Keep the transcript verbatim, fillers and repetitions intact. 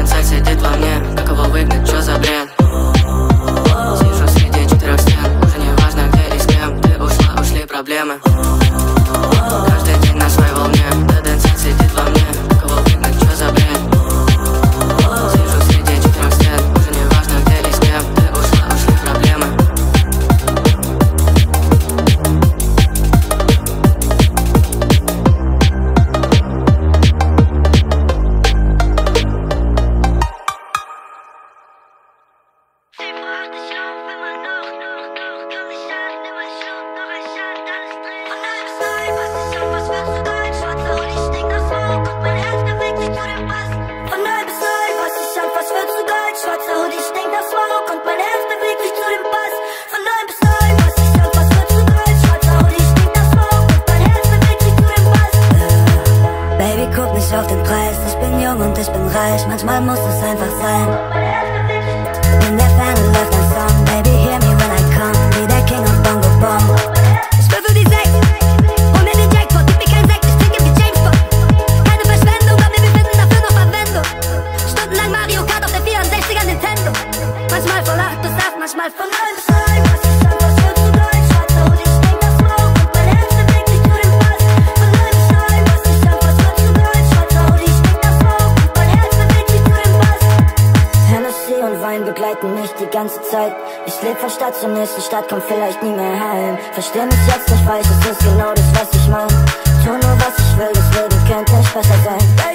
цель сидит во мне. Как его выгнать, чё за бред? Сижу среди четырех стен. Уже не важно где и с кем. Ты ушла, ушли проблемы. Каждый день на своей волне. Цель сидит во мне. Как его выгнать, чё за бред? Сижу среди четырех стен. Уже не важно где и с кем. Ты ушла, ушли проблемы. Auf den Preis, ich bin jung und ich bin reich, manchmal muss es einfach sein. In der Ferne läuft ein Song, baby hear me when I come, wie der King und Bongo Bong. Ich würfel die sechs, hol mir den Jackpot, gib mir keinen Sekt, ich trinke wie James Bond. Keine Verschwendung, aber wir finden dafür noch Verwendung. Stundenlang Mario Kart auf der vierundsechziger Nintendo. Manchmal voll acht bis acht, manchmal von neun bis neun. Was ich an, was wird zu deutsch, schwarzer Hut, ich denk das Smoke und mein Herz bewegt sich zu dem Bass. Von neun bis neun, was ich an, was wird zu deutsch. Und Wein begleiten mich die ganze Zeit. Ich leb von Stadt zur nächsten Stadt, komm vielleicht nie mehr heim. Versteh mich jetzt nicht falsch, es ist genau das, was ich mein. Tu nur was ich will, das Leben könnte nicht besser sein.